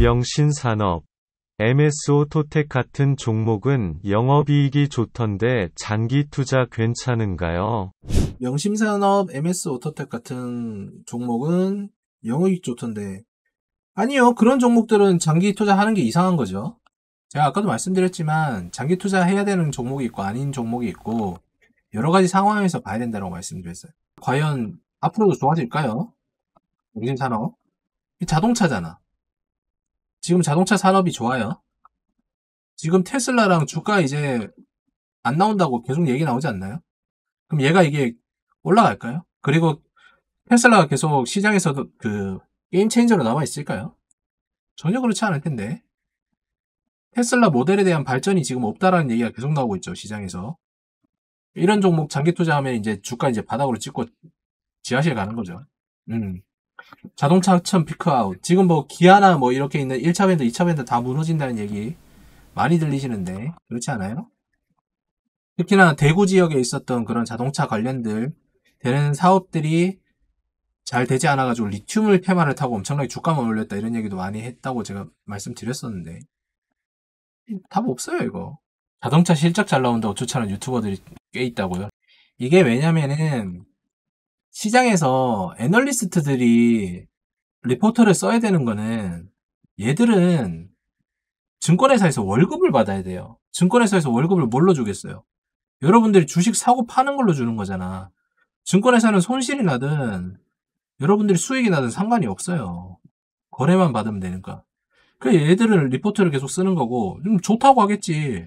명신산업, MS오토텍 같은 종목은 영업이익이 좋던데 장기 투자 괜찮은가요? 명심산업, MS오토텍 같은 종목은 영업이익 좋던데. 아니요. 그런 종목들은 장기 투자하는 게 이상한 거죠. 제가 아까도 말씀드렸지만 장기 투자해야 되는 종목이 있고 아닌 종목이 있고 여러 가지 상황에서 봐야 된다고 말씀드렸어요. 과연 앞으로도 좋아질까요? 명심산업. 자동차잖아. 지금 자동차 산업이 좋아요. 지금 테슬라랑 주가 이제 안 나온다고 계속 얘기 나오지 않나요? 그럼 얘가 이게 올라갈까요? 그리고 테슬라가 계속 시장에서도 그 게임 체인저로 남아 있을까요? 전혀 그렇지 않을 텐데. 테슬라 모델에 대한 발전이 지금 없다라는 얘기가 계속 나오고 있죠, 시장에서. 이런 종목 장기 투자하면 이제 주가 이제 바닥으로 찍고 지하실 가는 거죠. 자동차 합천 피크아웃. 지금 뭐 기아나 뭐 이렇게 있는 1차 밴드, 2차 밴드 다 무너진다는 얘기 많이 들리시는데 그렇지 않아요? 특히나 대구 지역에 있었던 그런 자동차 관련들 되는 사업들이 잘 되지 않아가지고 리튬을 테마를 타고 엄청나게 주가만 올렸다 이런 얘기도 많이 했다고 제가 말씀드렸었는데 답 없어요 이거. 자동차 실적 잘 나온다고 추천하는 유튜버들이 꽤 있다고요. 이게 왜냐면은 시장에서 애널리스트들이 리포터를 써야 되는 거는 얘들은 증권회사에서 월급을 받아야 돼요. 증권회사에서 월급을 뭘로 주겠어요? 여러분들이 주식 사고 파는 걸로 주는 거잖아. 증권회사는 손실이 나든 여러분들이 수익이 나든 상관이 없어요. 거래만 받으면 되니까. 그 얘들은 리포트를 계속 쓰는 거고 좋다고 하겠지.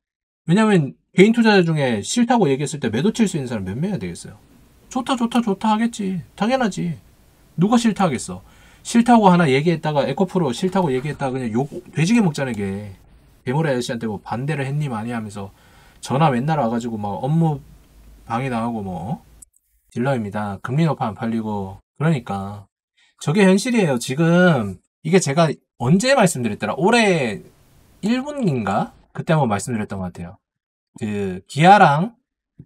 왜냐면 개인 투자자 중에 싫다고 얘기했을 때 매도 칠 수 있는 사람 몇 명이나 되겠어요. 좋다 하겠지. 당연하지. 누가 싫다 하겠어. 싫다고 하나 얘기했다가 에코프로 싫다고 얘기했다가 그냥 욕 돼지게 먹자는 게 배모래 아저씨한테 뭐 반대를 했니 많이 하면서 전화 맨날 와가지고 막 업무 방해당하고 뭐 딜러입니다. 금리 높아면 팔리고 그러니까 저게 현실이에요. 지금 이게 제가 언제 말씀드렸더라? 올해 1분인가? 그때 한번 말씀드렸던 것 같아요. 그 기아랑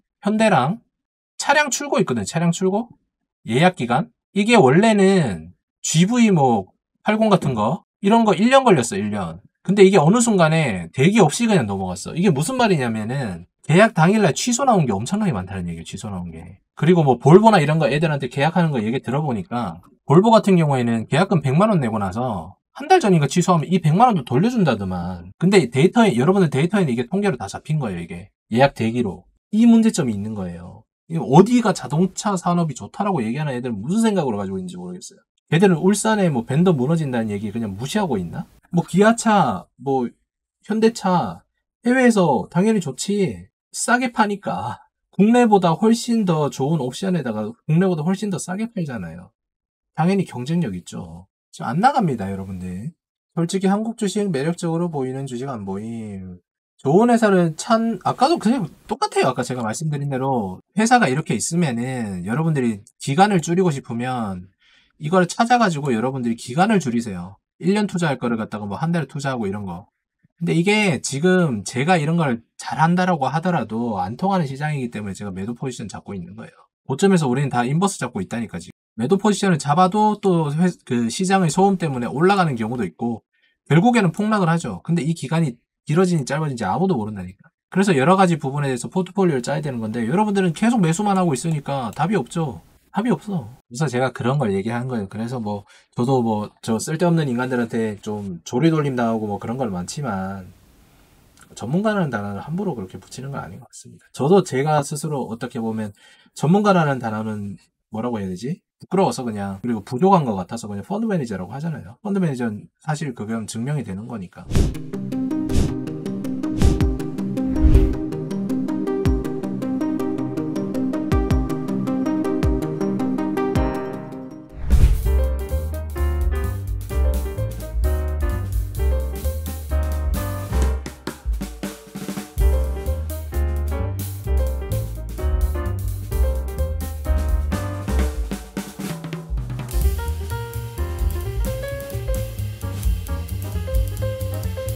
현대랑 차량 출고 있거든요. 차량 출고 예약 기간 이게 원래는 GV 뭐 80 같은 거 이런 거 1년 걸렸어. 1년. 근데 이게 어느 순간에 대기 없이 그냥 넘어갔어. 이게 무슨 말이냐면은 계약 당일날 취소 나온 게 엄청나게 많다는 얘기예요. 취소 나온 게. 그리고 뭐 볼보나 이런 거 애들한테 계약하는 거 얘기 들어보니까 볼보 같은 경우에는 계약금 100만 원 내고 나서 한 달 전인가 취소하면 이 100만 원도 돌려준다더만. 근데 데이터에 여러분들 데이터에는 이게 통계로 다 잡힌 거예요. 이게 예약 대기로. 이 문제점이 있는 거예요. 어디가 자동차 산업이 좋다라고 얘기하는 애들은 무슨 생각으로 가지고 있는지 모르겠어요. 걔들은 울산에 뭐 밴더 무너진다는 얘기 그냥 무시하고 있나? 뭐 기아차, 뭐 현대차 해외에서 당연히 좋지. 싸게 파니까. 국내보다 훨씬 더 좋은 옵션에다가 국내보다 훨씬 더 싸게 팔잖아요. 당연히 경쟁력 있죠. 지금 안 나갑니다, 여러분들. 솔직히 한국 주식 매력적으로 보이는 주식 안 보임. 좋은 회사를 아까도 그냥 똑같아요. 아까 제가 말씀드린 대로 회사가 이렇게 있으면은 여러분들이 기간을 줄이고 싶으면 이걸 찾아가지고 여러분들이 기간을 줄이세요. 1년 투자할 거를 갖다가 뭐 한 달에 투자하고 이런 거. 근데 이게 지금 제가 이런 걸 잘한다라고 하더라도 안 통하는 시장이기 때문에 제가 매도 포지션 잡고 있는 거예요. 고점에서 우리는 다 인버스 잡고 있다니까 지금. 매도 포지션을 잡아도 또 그 시장의 소음 때문에 올라가는 경우도 있고 결국에는 폭락을 하죠. 근데 이 기간이 길어지니 짧아지는지 아무도 모른다니까. 그래서 여러 가지 부분에 대해서 포트폴리오를 짜야 되는 건데 여러분들은 계속 매수만 하고 있으니까 답이 없죠. 답이 없어. 그래서 제가 그런 걸 얘기한 거예요. 그래서 뭐 저도 뭐 저 쓸데없는 인간들한테 좀 조리돌림 당하고 뭐 그런 걸 많지만 전문가라는 단어를 함부로 그렇게 붙이는 건 아닌 것 같습니다. 저도 제가 스스로 어떻게 보면 전문가라는 단어는 뭐라고 해야 되지? 부끄러워서 그냥 그리고 부족한 것 같아서 그냥 펀드 매니저라고 하잖아요. 펀드 매니저는 사실 그건 증명이 되는 거니까.